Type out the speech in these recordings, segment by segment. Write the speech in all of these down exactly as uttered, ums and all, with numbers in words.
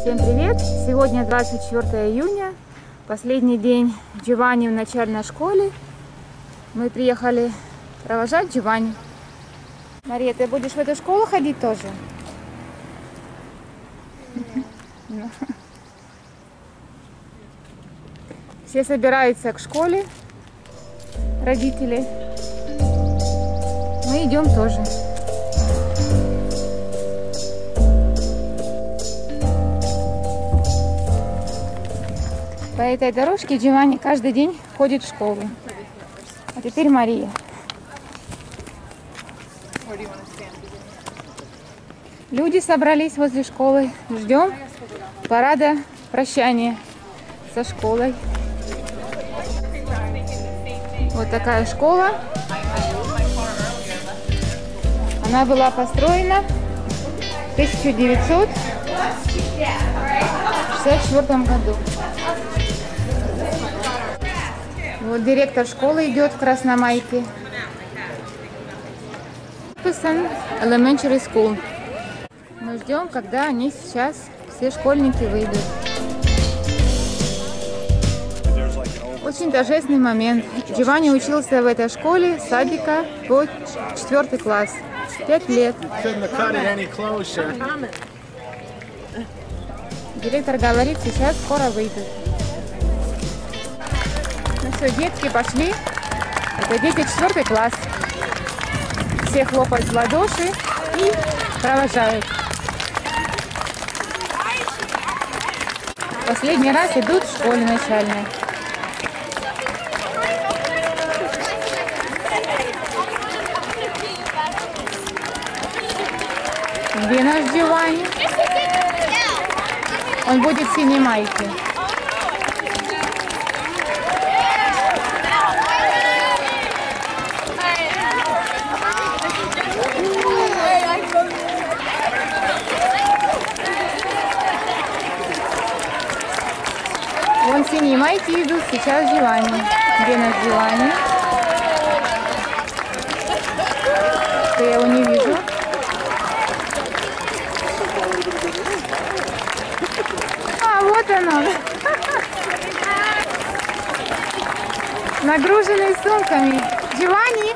Всем привет! Сегодня двадцать четвёртое июня, последний день Джованни в начальной школе. Мы приехали провожать Джованни. Мария, ты будешь в эту школу ходить тоже? Yeah. Все собираются к школе, родители. Мы идем тоже. По этой дорожке Джованни каждый день ходит в школу. А теперь Мария. Люди собрались возле школы. Ждем парада прощания со школой. Вот такая школа. Она была построена в тысяча девятьсот шестьдесят четвёртом году. Вот директор школы идет в Красномайке. Elementary School. Мы ждем, когда они сейчас, все школьники, выйдут. Очень торжественный момент. Джованни учился в этой школе с садика по четвертый класс. Пять лет. Директор говорит, сейчас скоро выйдут. Ну все, детки пошли. Это дети четвертый класс. Все хлопают в ладоши и провожают. Последний раз идут в школе начальной. Где наш Джованни? Он будет в синей майке. Вон в синей майке идут сейчас Джованни. Где наш Джованни? Я его не вижу. А, вот оно. Нагруженный сумками. Джованни.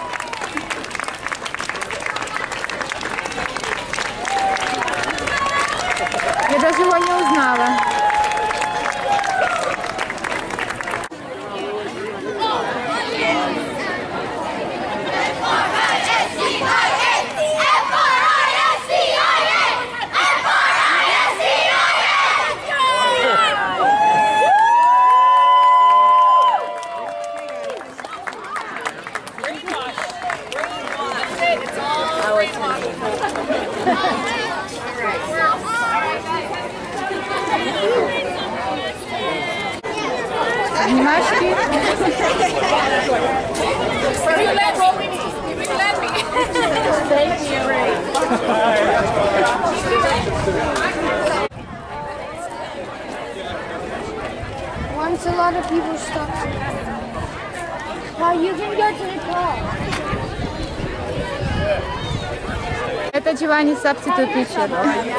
Я даже его не узнала. Обнимашки. Once a lot of people stop. Well, you can get to the car. Это Джованни substitute teacher.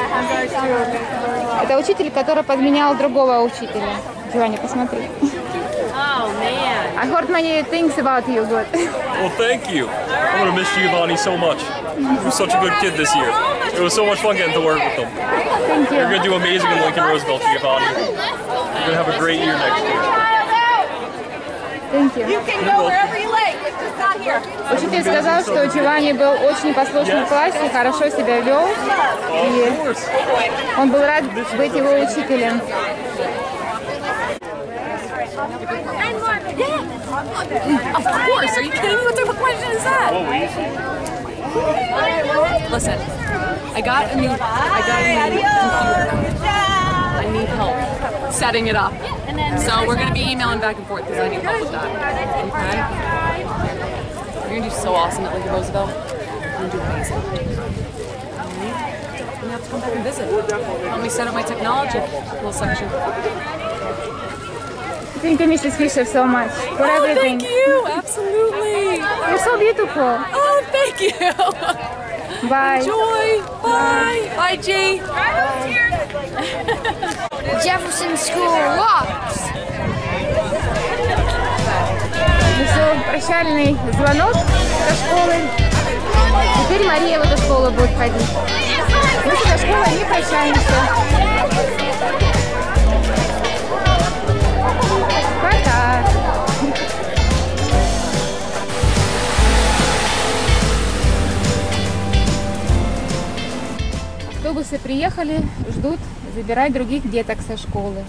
Это учитель, который подменял другого учителя. Джованни, посмотри. Oh man! I heard many things about you, good. Well, thank you. I'm gonna miss Giovanni so much. He was such a good kid this year. It was so much fun getting to work with him. Thank you. You're gonna do amazing in Lincoln Roosevelt, Giovanni. You're gonna have a great year next year. Thank you. You can go wherever you like, but just not here. Учитель сказал, что Джованни был очень послушным в классе, хорошо себя вел, и он был рад быть его учителем. Of course. Are you kidding me? What type of question is that? Listen, I got a new, I got a new computer. I need help setting it up. So we're gonna be emailing back and forth because I need help with that. Okay? You're gonna do so awesome at Lincoln Roosevelt. You're gonna do amazing. You have to come back and visit. Help me set up my technology little section. Thank you, Missus Fisher, so much for Oh, everything. thank you. Absolutely. You're so beautiful. Oh, thank you. Bye. Enjoy. Bye. Bye, G. Jefferson School rocks. Все, прощальный звонок со школы. Теперь Мария в эту школу будет ходить. Мы с этой школой не прощаемся. Пока. Автобусы приехали, ждут забирать других деток со школы.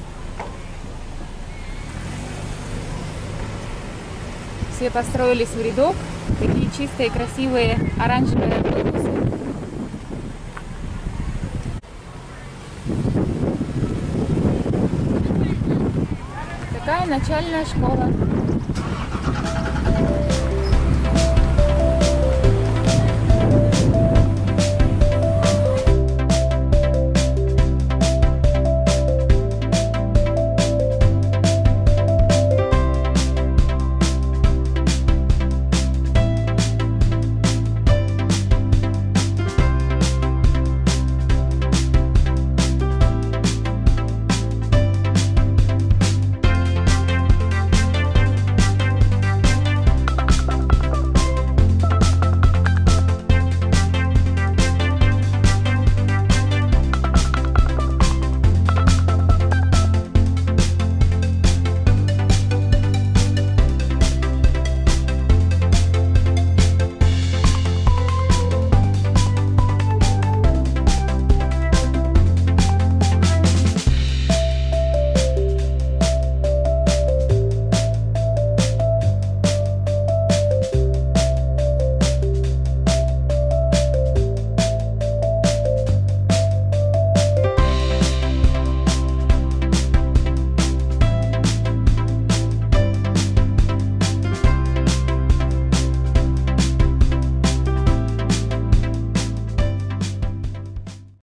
Все построились в рядок, такие чистые, красивые оранжевые автобусы. Такая начальная школа.